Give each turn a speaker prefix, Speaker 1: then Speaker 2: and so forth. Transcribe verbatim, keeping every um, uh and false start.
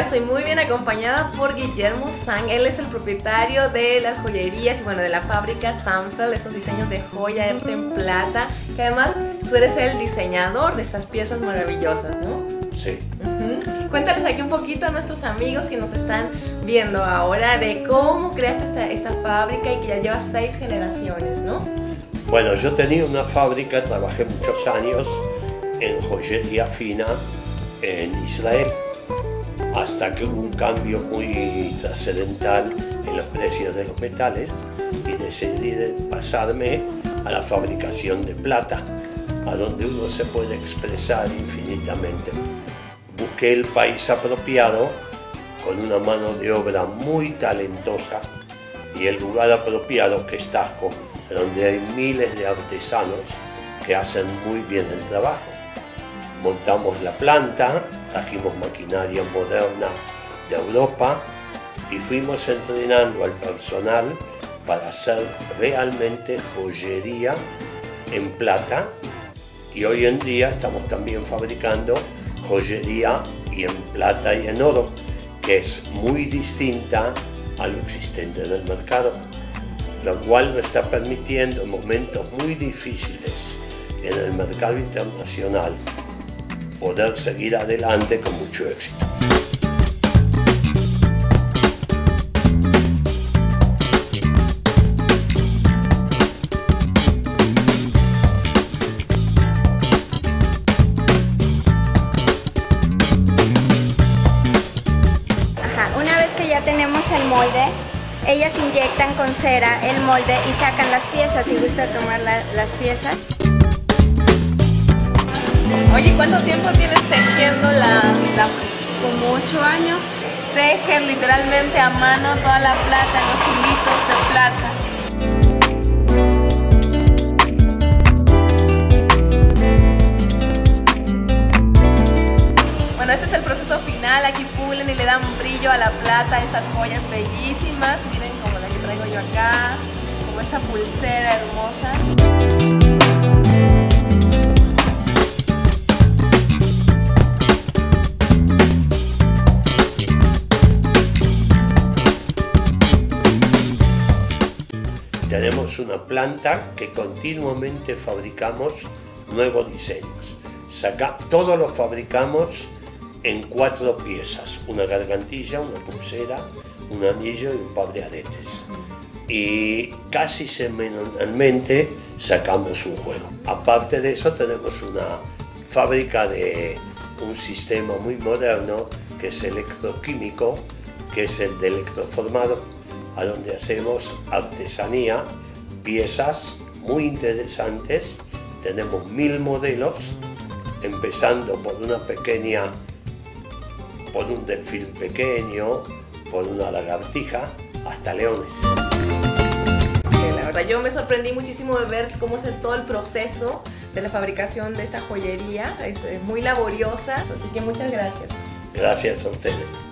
Speaker 1: ahora estoy muy bien acompañada por Guillermo Sang. Él es el propietario de las joyerías y bueno, de la fábrica Sanfel, estos diseños de joya arte en plata, que además tú eres el diseñador de estas piezas maravillosas, ¿no?
Speaker 2: Sí.
Speaker 1: Uh-huh. Cuéntales aquí un poquito a nuestros amigos que nos están viendo ahora de cómo creaste esta, esta fábrica y que ya lleva seis generaciones, ¿no?
Speaker 2: Bueno, yo tenía una fábrica, trabajé muchos años en joyería fina en Israel, hasta que hubo un cambio muy trascendental en los precios de los metales y decidí pasarme a la fabricación de plata, a donde uno se puede expresar infinitamente. Busqué el país apropiado, con una mano de obra muy talentosa, y el lugar apropiado, que es Tasco, donde hay miles de artesanos que hacen muy bien el trabajo. Montamos la planta, trajimos maquinaria moderna de Europa y fuimos entrenando al personal para hacer realmente joyería en plata, y hoy en día estamos también fabricando joyería y en plata y en oro, que es muy distinta a lo existente en el mercado, lo cual nos está permitiendo en momentos muy difíciles en el mercado internacional poder seguir adelante con mucho éxito.
Speaker 3: Ajá, una vez que ya tenemos el molde, ellas inyectan con cera el molde y sacan las piezas. Si gusta tomar la, las piezas.
Speaker 1: Oye, ¿cuánto tiempo tienes tejiendo la, la...
Speaker 3: Como ocho años.
Speaker 1: Tejen literalmente a mano toda la plata, los hilitos de plata. Bueno, este es el proceso final. Aquí pulen y le dan brillo a la plata, estas joyas bellísimas. Miren como la que traigo yo acá, como esta pulsera hermosa.
Speaker 2: Tenemos una planta que continuamente fabricamos nuevos diseños. Saca, todos los fabricamos en cuatro piezas: una gargantilla, una pulsera, un anillo y un par de aretes. Y casi semanalmente sacamos un juego. Aparte de eso, tenemos una fábrica de un sistema muy moderno que es electroquímico, que es el de electroformado, a donde hacemos artesanía, piezas muy interesantes. Tenemos mil modelos, empezando por una pequeña, por un delfín pequeño, por una lagartija, hasta leones.
Speaker 1: La verdad, yo me sorprendí muchísimo de ver cómo es el, todo el proceso de la fabricación de esta joyería. Es, es muy laboriosa, así que muchas gracias.
Speaker 2: Gracias a ustedes.